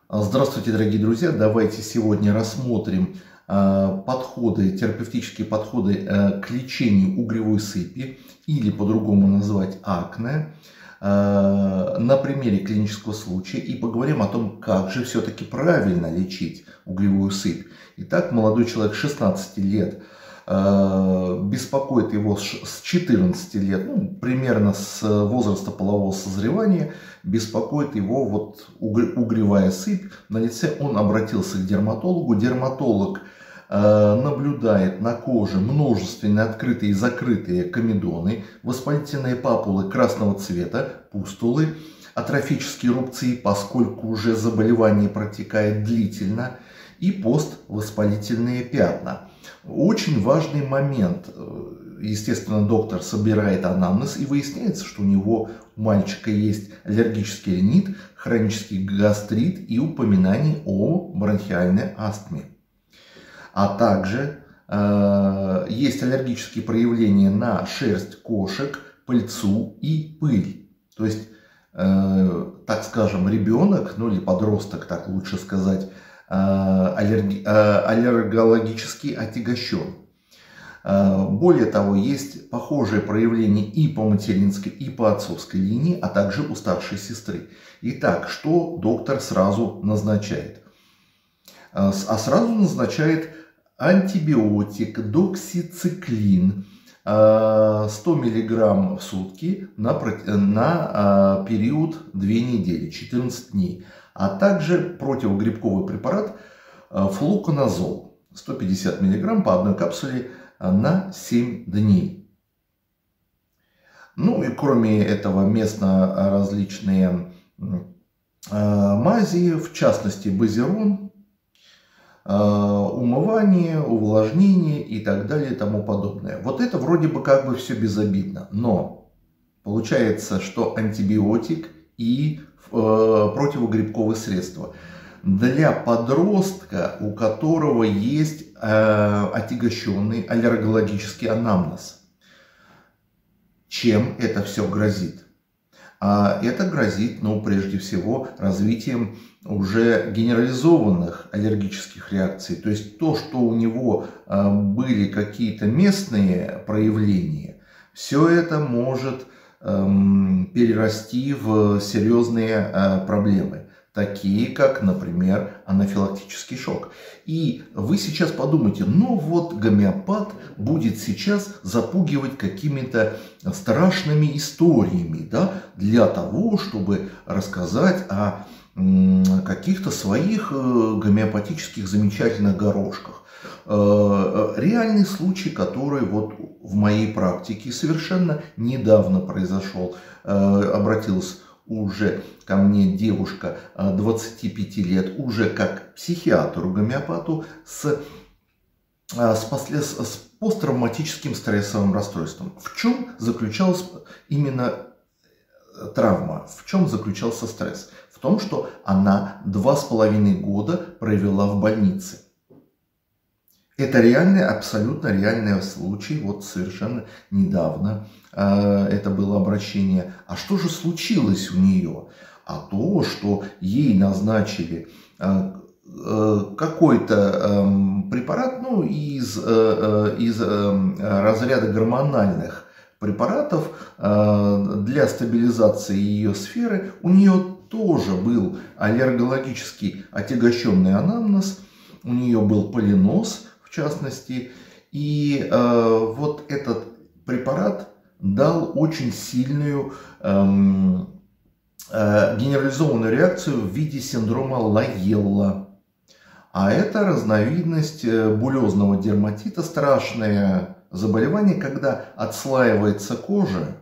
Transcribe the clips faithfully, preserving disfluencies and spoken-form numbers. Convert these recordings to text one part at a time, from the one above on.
Здравствуйте, дорогие друзья! Давайте сегодня рассмотрим подходы, терапевтические подходы к лечению угревой сыпи, или по-другому назвать акне, на примере клинического случая, и поговорим о том, как же все-таки правильно лечить угревую сыпь. Итак, молодой человек шестнадцати лет, беспокоит его с четырнадцати лет, ну, примерно с возраста полового созревания, беспокоит его вот угревая сыпь на лице. Он обратился к дерматологу. Дерматолог э, наблюдает на коже множественные открытые и закрытые комедоны, воспалительные папулы красного цвета, пустулы, атрофические рубцы, поскольку уже заболевание протекает длительно, и поствоспалительные пятна. Очень важный момент. Естественно, доктор собирает анамнез, и выясняется, что у него, у мальчика, есть аллергический ринит, хронический гастрит и упоминание о бронхиальной астме. А также э, есть аллергические проявления на шерсть кошек, пыльцу и пыль. То есть, э, так скажем, ребенок, ну или подросток, так лучше сказать, Аллерги, аллергологически отягощен. Более того, есть похожие проявления и по материнской, и по отцовской линии, а также у старшей сестры. Итак, что доктор сразу назначает? А сразу назначает антибиотик доксициклин сто миллиграмм в сутки на, на период две недели, четырнадцать дней. А также противогрибковый препарат флуконазол сто пятьдесят миллиграмм по одной капсуле на семь дней. Ну и кроме этого местно различные мази, в частности базерон, умывание, увлажнение и так далее и тому подобное. Вот это вроде бы как бы все безобидно, но получается, что антибиотик и противогрибковые средства для подростка, у которого есть э, отягощенный аллергологический анамнез. Чем это все грозит? А это грозит, ну, прежде всего, развитием уже генерализованных аллергических реакций. То есть то, что у него э, были какие-то местные проявления, все это может перерасти в серьезные проблемы, такие как, например, анафилактический шок. И вы сейчас подумайте, ну вот гомеопат будет сейчас запугивать какими-то страшными историями, да, для того, чтобы рассказать о каких-то своих гомеопатических замечательных горошках. Реальный случай, который вот в моей практике совершенно недавно произошел. Обратилась уже ко мне девушка двадцати пяти лет, уже как психиатру-гомеопату с, с, после, с посттравматическим стрессовым расстройством. В чем заключалась именно травма? В чем заключался стресс? В том, что она два с половиной года провела в больнице. Это реальный, абсолютно реальный случай, вот совершенно недавно э, это было обращение. А что же случилось у нее? А то, что ей назначили э, э, какой-то э, препарат, ну, из, э, из э, разряда гормональных препаратов э, для стабилизации ее сферы. У нее тоже был аллергологически отягощенный анамнез, у нее был полинос, в частности, и э, вот этот препарат дал очень сильную э, э, генерализованную реакцию в виде синдрома Лайелла. А это разновидность буллезного дерматита, страшное заболевание, когда отслаивается кожа,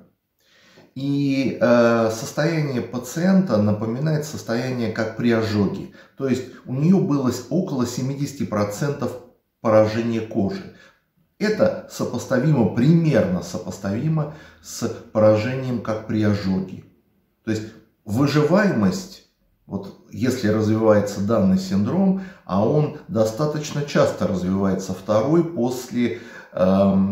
и э, состояние пациента напоминает состояние как при ожоге. То есть у нее было около семидесяти процентов поражение кожи. Это сопоставимо, примерно сопоставимо с поражением, как при ожоге. То есть выживаемость, вот если развивается данный синдром, а он достаточно часто развивается, второй после, э,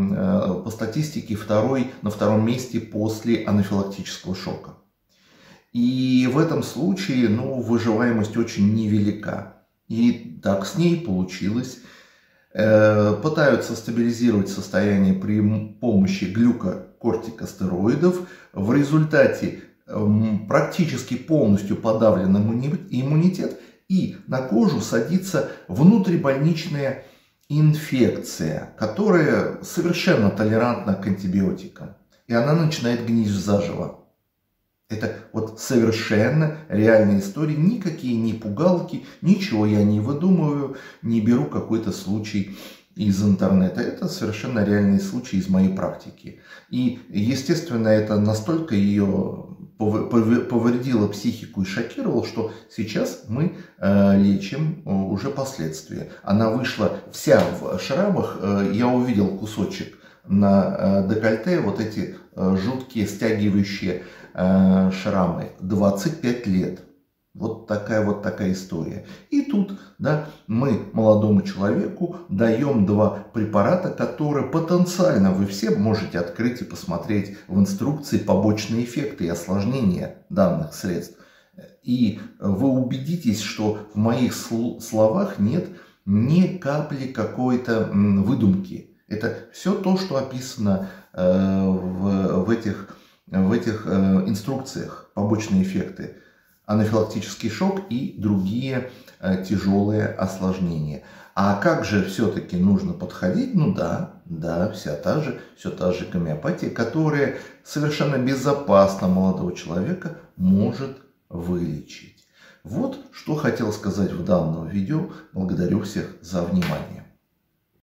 по статистике, второй на втором месте после анафилактического шока. И в этом случае, ну, выживаемость очень невелика. И так с ней получилось. Пытаются стабилизировать состояние при помощи глюкокортикостероидов. В результате практически полностью подавлен иммунитет, и на кожу садится внутрибольничная инфекция, которая совершенно толерантна к антибиотикам. И она начинает гнить заживо. Это вот совершенно реальная история, никакие не пугалки, ничего я не выдумываю, не беру какой-то случай из интернета. Это совершенно реальный случай из моей практики. И, естественно, это настолько ее повредило психику и шокировало, что сейчас мы лечим уже последствия. Она вышла вся в шрамах, я увидел кусочек на декольте, вот эти жуткие стягивающие шрамы, двадцать пять лет. Вот такая вот такая история. И тут, да, мы молодому человеку даем два препарата, которые потенциально вы все можете открыть и посмотреть в инструкции побочные эффекты и осложнения данных средств. И вы убедитесь, что в моих словах нет ни капли какой-то выдумки. Это все то, что описано в, в этих в этих э, инструкциях, побочные эффекты, анафилактический шок и другие э, тяжелые осложнения. А как же все-таки нужно подходить? Ну да, да, вся та же, все та же гомеопатия, которая совершенно безопасно молодого человека может вылечить. Вот что хотел сказать в данном видео. Благодарю всех за внимание.